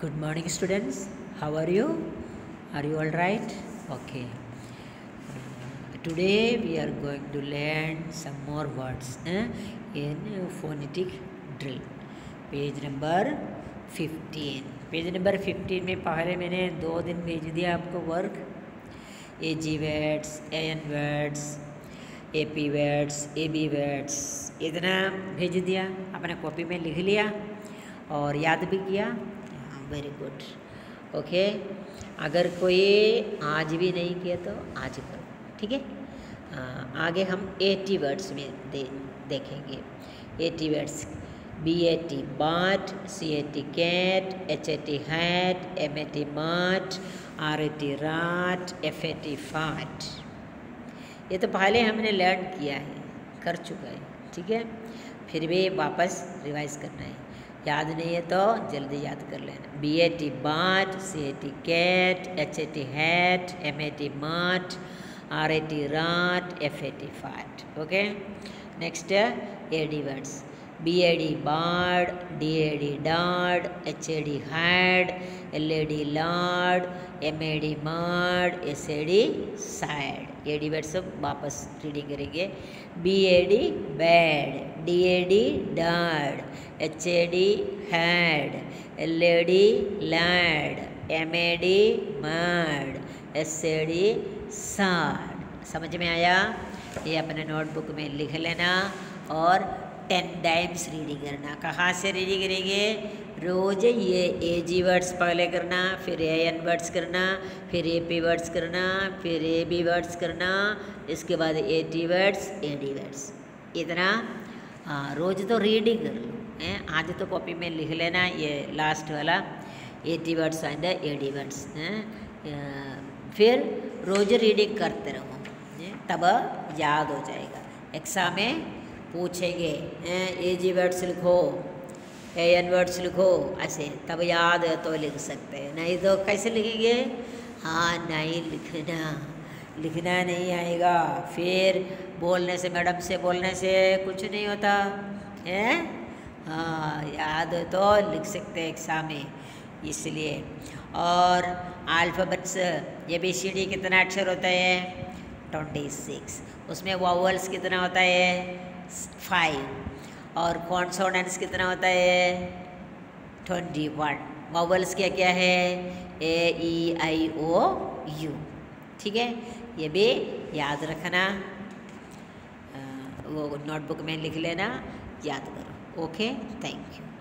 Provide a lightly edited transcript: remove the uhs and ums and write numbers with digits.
Good morning, students. How are you? Are you all right? Okay. Today we are going to learn some more words in phonetic drill. Page number 15. Page number 15 में पहले मैंने 2 दिन भेज दिया आपको work. AG words, AN words, AP words, AB words इतना भेज दिया. आपने कॉपी में लिख लिया और याद भी किया. Very good. ओके. अगर कोई आज भी नहीं किया तो आज करो. ठीक है. आगे हम 80 वर्ड्स में देखेंगे. 80 words. BAT bat, CAT cat, HAT hat, MAT mat, RAT rat, FAT fat. ये तो पहले हमने लर्न किया है, कर चुका है. ठीक है. फिर भी वापस रिवाइज करना है. याद नहीं है तो जल्दी याद कर लेना. BAT bat, CAT cat, HAT hat, MAT mat, RAT rat, FAT fat. Okay. Next AD words. BAD bad, DAD dad, HAD had, LAD lad, MAD mad, SAD sad. AD word सब वापस रीडिंग करेंगे. BAD bad, DAD dad, HAD had, LAD lad, MAD mad, SAD sad. समझ में आया? ये अपने notebook में लिख लेना और 10 टाइम्स रीडिंग करना. कहाँ से रीडिंग करेंगे? रोज़ ये AG वर्ड्स पहले करना, फिर AN वर्ड्स करना, फिर AP वर्ड्स करना, फिर AB वर्ड्स करना, इसके बाद AT वर्ड्स, AD वर्ड्स. इतना रोज़ तो रीडिंग कर लो. आज तो कॉपी में लिख लेना ये लास्ट वाला AT words and AD words. फिर रोज़ रीडिंग करते रहो, तब याद हो जाएगा. एग्ज़ाम में पूछेंगे AG वर्ड्स लिखो, AN वर्ड्स लिखो, ऐसे तब याद है तो लिख सकते हैं. नहीं तो कैसे लिखेंगे? हाँ, नहीं लिखना नहीं आएगा. फिर बोलने से, मैडम से बोलने से कुछ नहीं होता है. हाँ, याद है तो लिख सकते हैं एग्ज़ाम में, इसलिए. और अल्फ़ाबेट्स ABCD कितना अक्षर होता है? 26. उसमें वावल्स कितना होता है? 5. और कॉन्सोनेंट्स कितना होता है? 21. वावल्स क्या क्या है? AEIOU. ठीक है. ये भी याद रखना. वो नोटबुक में लिख लेना, याद करो. ओके. Thank you.